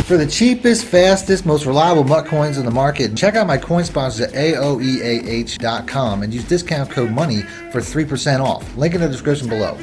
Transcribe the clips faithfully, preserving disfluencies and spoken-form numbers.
For the cheapest, fastest, most reliable MUT coins on the market, check out my coin sponsors at A O E A H dot com and use discount code MONEY for three percent off. Link in the description below.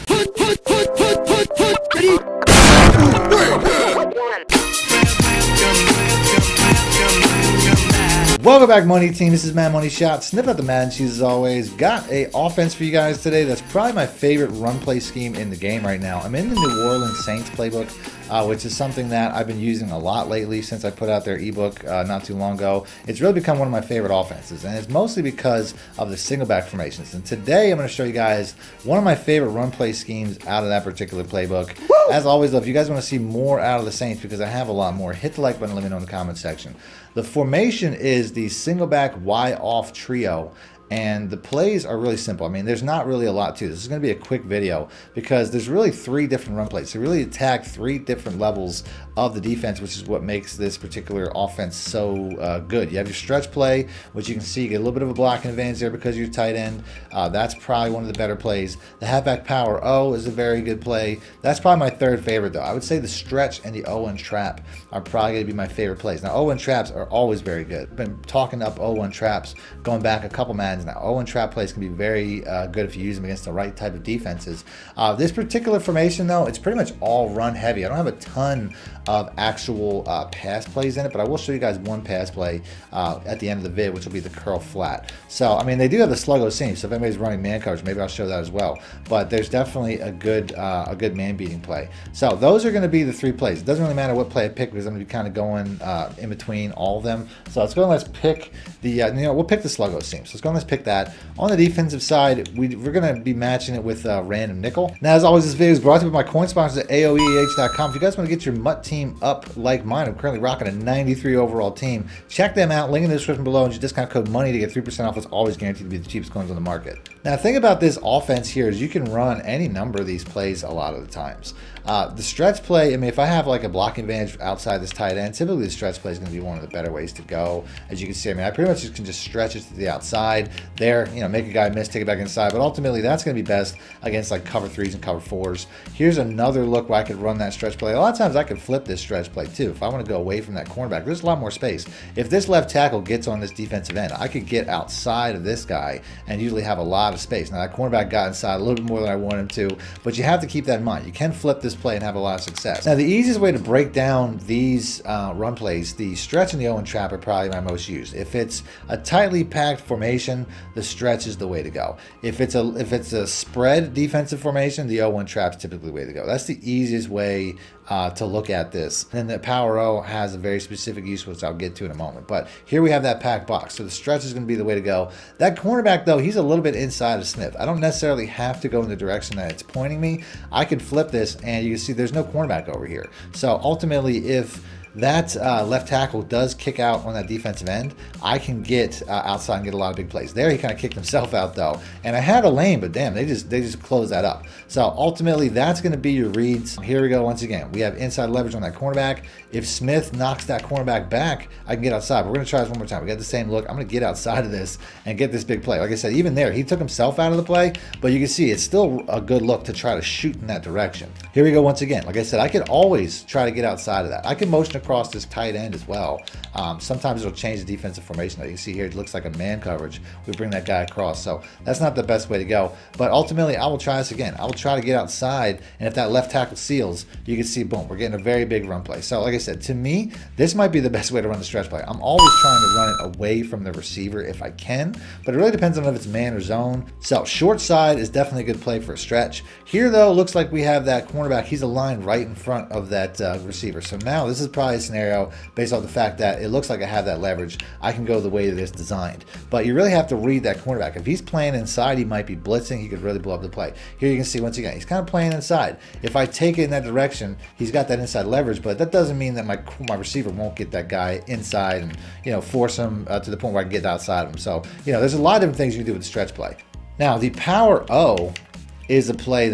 Welcome back, Money Team. This is Mad Money Shot. Sniff out the Madden cheese as always. Got a offense for you guys today that's probably my favorite run play scheme in the game right now. I'm in the New Orleans Saints playbook, uh, which is something that I've been using a lot lately since I put out their ebook uh, not too long ago. It's really become one of my favorite offenses, and it's mostly because of the single back formations. And today I'm going to show you guys one of my favorite run play schemes out of that particular playbook. Woo! As always, though, if you guys want to see more out of the Saints, because I have a lot more, hit the like button, let me know in the comment section. The formation is the single back Y off trio, and the plays are really simple. I mean, there's not really a lot to this. This is going to be a quick video because there's really three different run plays. They really attack three different levels of the defense, which is what makes this particular offense so uh, good. You have your stretch play, which you can see you get a little bit of a blocking advantage there because you're tight end. Uh, that's probably one of the better plays. The halfback power O is a very good play. That's probably my third favorite, though. I would say the stretch and the O and trap are probably going to be my favorite plays. Now, O and traps are always very good. I've been talking up O and traps going back a couple Maddens now. O and trap plays can be very uh, good if you use them against the right type of defenses. Uh, this particular formation, though, it's pretty much all run heavy. I don't have a ton of actual uh, pass plays in it, but I will show you guys one pass play uh, at the end of the vid, which will be the curl flat. So, I mean, they do have the sluggo seam, so if anybody's running man coverage, maybe I'll show that as well. But there's definitely a good uh, a good man beating play. So those are going to be the three plays. It doesn't really matter what play I pick because I'm going to be kind of going uh, in between all of them. So let's go and let's pick the, uh, you know, we'll pick the sluggo seam. So let's go and let's pick that. On the defensive side, we, we're going to be matching it with uh, random nickel. Now, as always, this video is brought to you by my coin sponsors at A O E A H dot com. If you guys want to get your MUT team up like mine, I'm currently rocking a ninety-three overall team. Check them out. Link in the description below and use discount code MONEY to get three percent off. It's always guaranteed to be the cheapest coins on the market. Now, the thing about this offense here is you can run any number of these plays a lot of the times. Uh, the stretch play, I mean, if I have like a blocking advantage outside this tight end, typically the stretch play is going to be one of the better ways to go. As you can see, I mean, I pretty much just can just stretch it to the outside there, you know, make a guy miss, take it back inside. But ultimately, that's going to be best against like cover threes and cover fours. Here's another look where I could run that stretch play. A lot of times I could flip this stretch play too. If I want to go away from that cornerback, there's a lot more space. If this left tackle gets on this defensive end, I could get outside of this guy and usually have a lot of space. Now, that cornerback got inside a little bit more than I want him to, but you have to keep that in mind. You can flip this play and have a lot of success. Now, the easiest way to break down these uh, run plays, the stretch and the O and trap are probably my most used. If it's a tightly packed formation, the stretch is the way to go. If it's a if it's a spread defensive formation, the O and trap is typically the way to go. That's the easiest way uh, to look at this. And the power O has a very specific use, which I'll get to in a moment. But here we have that packed box, so the stretch is going to be the way to go. That cornerback, though, he's a little bit inside of Smith. I don't necessarily have to go in the direction that it's pointing me. I could flip this, and you can see there's no cornerback over here. So ultimately, if that uh, left tackle does kick out on that defensive end, I can get uh, outside and get a lot of big plays. There he kind of kicked himself out though, and I had a lane, but damn, they just they just closed that up. So ultimately, that's going to be your reads. Here we go once again. We have inside leverage on that cornerback. If Smith knocks that cornerback back, I can get outside. We're going to try this one more time. We got the same look. I'm going to get outside of this and get this big play. Like I said, even there, he took himself out of the play, but you can see it's still a good look to try to shoot in that direction. Here we go once again. Like I said, I could always try to get outside of that. I can motion across this tight end as well. Um, sometimes it'll change the defensive formation. That you can see here, it looks like a man coverage. We bring that guy across, so that's not the best way to go. But ultimately, I will try this again. I will try to get outside, and if that left tackle seals, you can see, boom, we're getting a very big run play. So like I said, to me, this might be the best way to run the stretch play. I'm always trying to run it away from the receiver if I can, but it really depends on if it's man or zone. So short side is definitely a good play for a stretch. Here, though, it looks like we have that cornerback. He's aligned right in front of that uh, receiver. So now this is probably a scenario based off the fact that it looks like I have that leverage. I can go the way that it's designed. But you really have to read that cornerback. If he's playing inside, he might be blitzing. He could really blow up the play. Here you can see, once again, he's kind of playing inside. If I take it in that direction, he's got that inside leverage, but that doesn't mean that my, my receiver won't get that guy inside and, you know, force him uh, to the point where I can get outside of him. So, you know, there's a lot of different things you can do with the stretch play. Now, the power O is a play that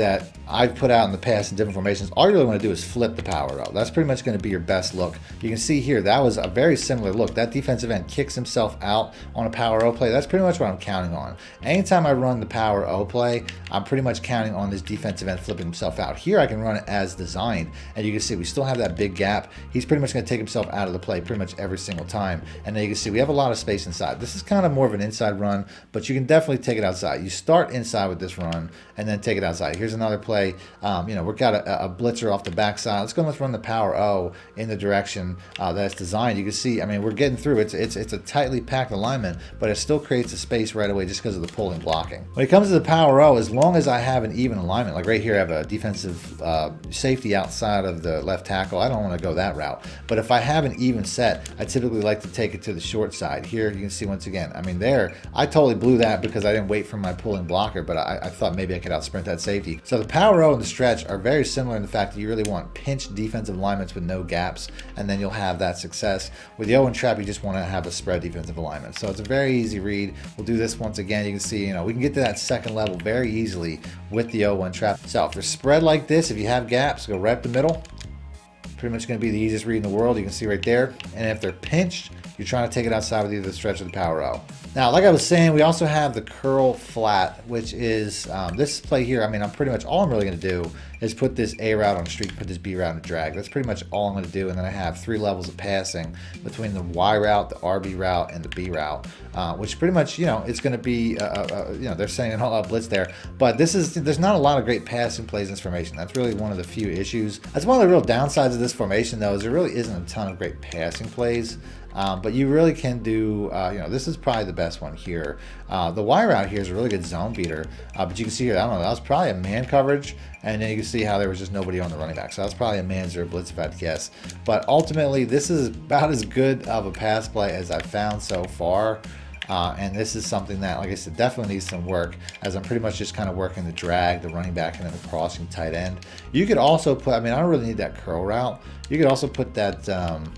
I've put out in the past in different formations, all you really want to do is flip the power O. That's pretty much going to be your best look. You can see here, that was a very similar look. That defensive end kicks himself out on a power O play. That's pretty much what I'm counting on. Anytime I run the power O play, I'm pretty much counting on this defensive end flipping himself out. Here I can run it as designed, and you can see we still have that big gap. He's pretty much going to take himself out of the play pretty much every single time. And then you can see we have a lot of space inside. This is kind of more of an inside run, but you can definitely take it outside. You start inside with this run and then take it outside. Here's another play. Um, you know, we've got a, a blitzer off the backside. Let's go. Let's run the power O in the direction uh, that's designed. You can see, I mean, we're getting through. It's it's it's a tightly packed alignment, but it still creates a space right away just because of the pulling blocking. When it comes to the power O, as long as I have an even alignment, like right here, I have a defensive uh, safety outside of the left tackle. I don't want to go that route, but if I have an even set, I typically like to take it to the short side. Here you can see once again, I mean, there I totally blew that because I didn't wait for my pulling blocker, but I, I thought maybe I could out sprint that safety. So the power O and the stretch are very similar in the fact that you really want pinched defensive alignments with no gaps, and then you'll have that success. With the O and trap, you just want to have a spread defensive alignment. So it's a very easy read. We'll do this once again. You can see, you know, we can get to that second level very easily with the O one trap. So if they're spread like this, if you have gaps, go right up the middle. Pretty much going to be the easiest read in the world. You can see right there. And if they're pinched, you're trying to take it outside with either the stretch or the power O. Now, like I was saying, we also have the curl flat, which is um, this play here. I mean, I'm pretty much, all I'm really going to do is put this A route on a streak, put this B route on a drag. That's pretty much all I'm going to do. And then I have three levels of passing between the Y route, the R B route, and the B route, uh, which pretty much, you know, it's going to be, uh, uh, you know, they're saying an all-out blitz there. But this is, there's not a lot of great passing plays in this formation. That's really one of the few issues. That's one of the real downsides of this formation, though, is there really isn't a ton of great passing plays. Um, but you really can do, uh, you know, this is probably the best one here. Uh, the Y route here is a really good zone beater. Uh, but you can see here, I don't know, that was probably a man coverage. And then you can see how there was just nobody on the running back. So that was probably a man zero blitz if I had to guess. But ultimately, this is about as good of a pass play as I've found so far. Uh, and this is something that, like I said, definitely needs some work, as I'm pretty much just kind of working the drag, the running back, and then the crossing tight end. You could also put, I mean, I don't really need that curl route. You could also put that, um,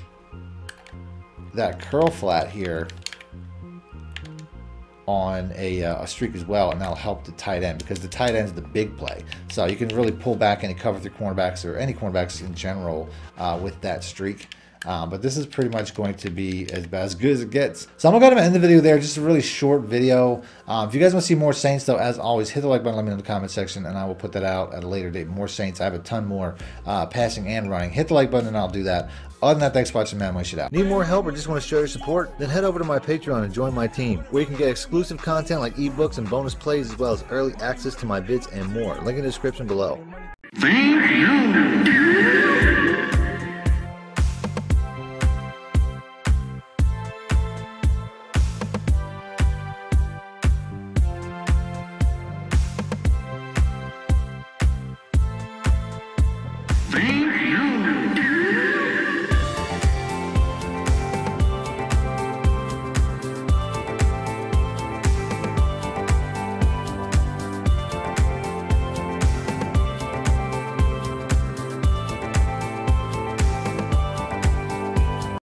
that curl flat here on a, uh, a streak as well, and that'll help the tight end, because the tight end is the big play. So you can really pull back any cover three cornerbacks or any cornerbacks in general uh, with that streak. Um, but this is pretty much going to be as, as good as it gets. So I'm going to go ahead and end the video there. Just a really short video. Um, if you guys want to see more Saints, though, as always, hit the like button, let me know in the comment section, and I will put that out at a later date. More Saints. I have a ton more uh, passing and running. Hit the like button, and I'll do that. Other than that, thanks for watching, man. My shit out. Need more help or just want to show your support? Then head over to my Patreon and join my team, where you can get exclusive content like ebooks and bonus plays, as well as early access to my vids and more. Link in the description below. Thank you. Thank you.